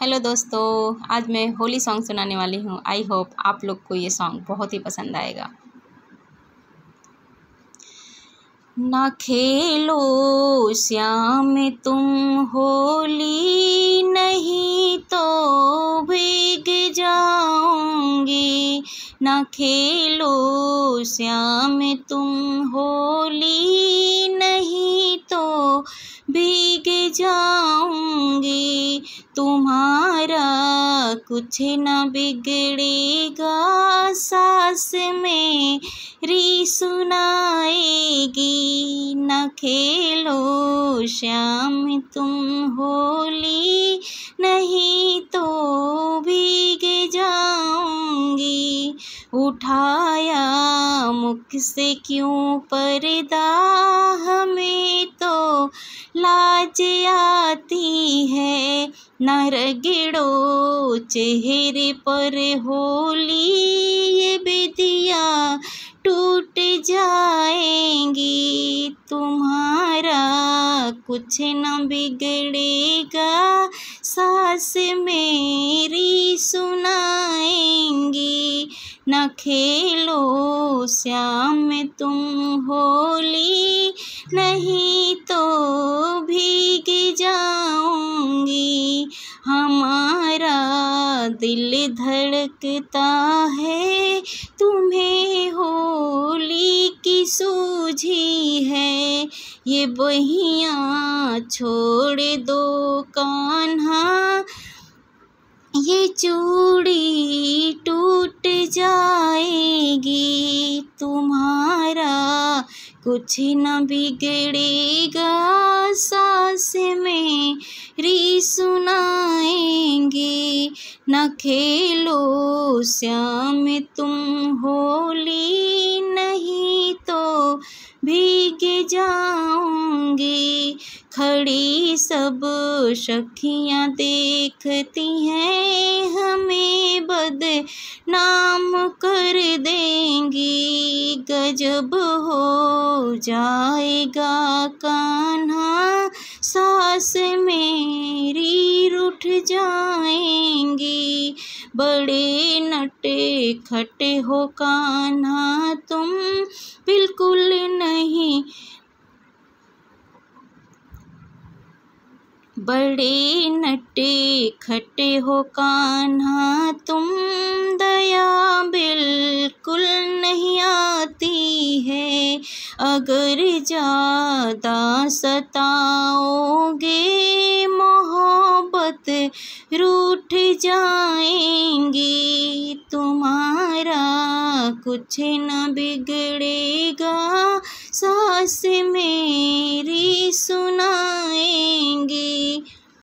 Hello दोस्तों, आज मैं होली सॉन्ग सुनाने वाली हूँ। आई होप आप लोग को ये सॉन्ग बहुत ही पसंद आएगा। ना खेलो श्याम तुम होली, नहीं तो भीग जाऊंगी। ना खेलो श्याम तुम होली, नहीं तो भीग जाऊंगी। तुम्हारा कुछ न बिगड़ेगा, सास मेरी सुनाएगी। न खेलो श्याम तुम होली, नहीं तो भीग जाऊंगी। उठाया मुख से क्यों पर्दा, हमें तो लाज आती है। न रगड़ो चेहरे पर होली, ये बिदिया टूट जाएंगी। तुम्हारा कुछ न बिगड़ेगा, सास मेरी सुनाएंगी। न खेलो श्याम तुम होली, नहीं तो भीग जाऊंगी। हमारा दिल धड़कता है, तुम्हें होली की सूझी है। ये बहियां छोड़ दो कान्हा, ये चूड़ी टूट जाएगी। तुम्हारा कुछ न बिगड़ेगा, सास मेरी सुनाएंगी। न खेलो श्याम तुम होली, नहीं तो भीग जाऊंगी। खड़ी सब सखियां देखती हैं, हमें बदनाम कर देंगी। गजब हो जाएगा कान्हा, सास मेरी रूठ जाएंगी। बड़े नटे खटे हो कान्हा तुम, बिल्कुल नहीं। बड़े नटे खटे हो कान्हा तुम, दया बिल्कुल नहीं आती है। अगर ज़्यादा सताओगे, मोहब्बत रूठ जाएंगी। तुम्हारा कुछ न बिगड़ेगा, सास मेरी सुनाएंगी।